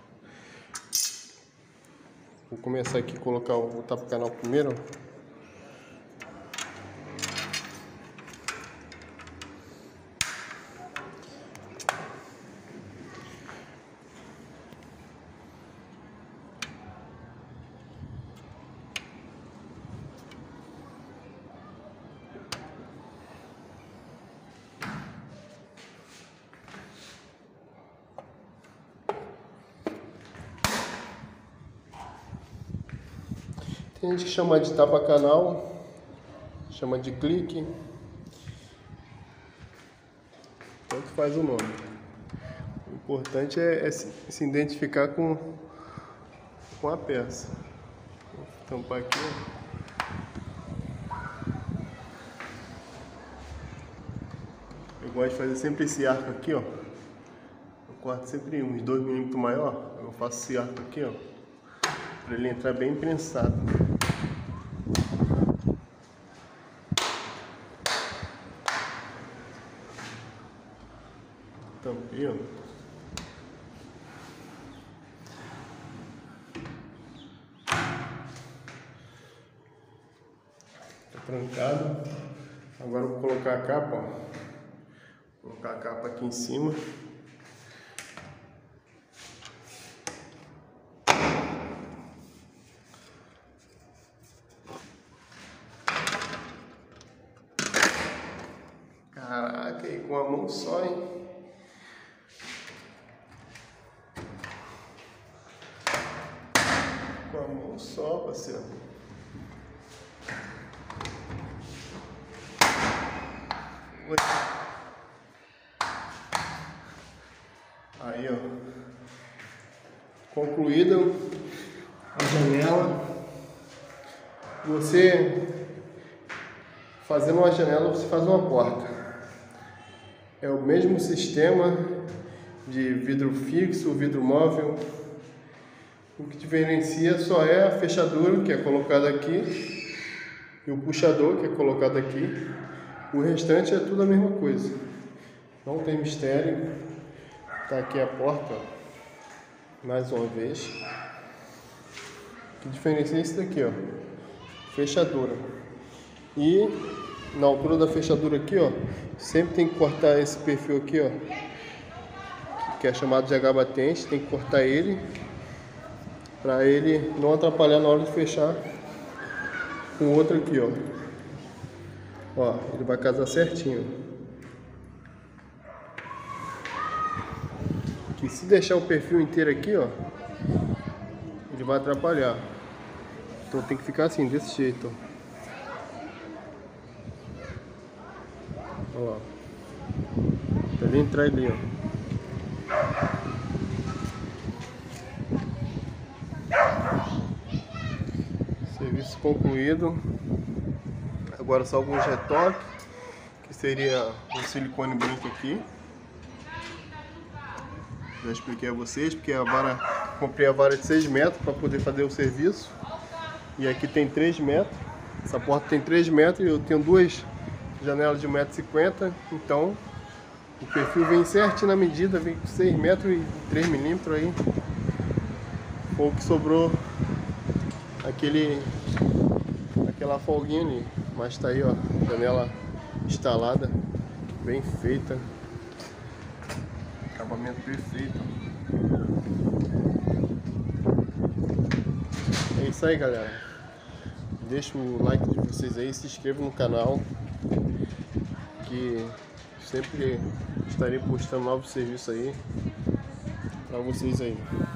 Vou começar aqui a colocar o tapa-canal primeiro. Tem gente que chama de tapa-canal, chama de clique, tanto faz o nome. O importante é se identificar com a peça. Vou tampar aqui. Eu gosto de fazer sempre esse arco aqui, ó. Eu corto sempre uns 2 milímetros maior. Eu faço esse arco aqui, ó, para ele entrar bem prensado. Tampei, ó. Tá trancado. Agora eu vou colocar a capa, ó. Vou colocar a capa aqui em cima. Caraca, e com a mão só, hein? Com a mão só, parceiro. Aí, ó. Concluída a janela. Você fazendo uma janela, você faz uma porta. É o mesmo sistema de vidro fixo, vidro móvel. O que diferencia só é a fechadura, que é colocada aqui, e o puxador, que é colocado aqui. O restante é tudo a mesma coisa. Não tem mistério. Tá aqui a porta, ó. Mais uma vez. O que diferencia é isso daqui, ó. Fechadura. E na altura da fechadura aqui, ó, sempre tem que cortar esse perfil aqui, ó, que é chamado de H batente. Tem que cortar ele para ele não atrapalhar na hora de fechar com o outro aqui, ó. Ó, ele vai casar certinho. Que se deixar o perfil inteiro aqui, ó, ele vai atrapalhar. Então tem que ficar assim, desse jeito. Olha lá. Até ele entrar ali, ó. Serviço concluído. Agora só alguns retoques, que seria o silicone branco aqui. Já expliquei a vocês, porque a vara, comprei a vara de 6 metros para poder fazer o serviço. E aqui tem 3 metros. Essa porta tem 3 metros e eu tenho duas janelas de 1,50 m. Então o perfil vem certinho na medida, vem com 6 metros e 3 milímetros aí. Foi o que sobrou aquela folguinha ali. Mas tá aí, ó, janela instalada, bem feita. Acabamento perfeito. É isso aí, galera. Deixa o like de vocês aí, se inscreva no canal, que sempre estarei postando novos serviços aí pra vocês aí.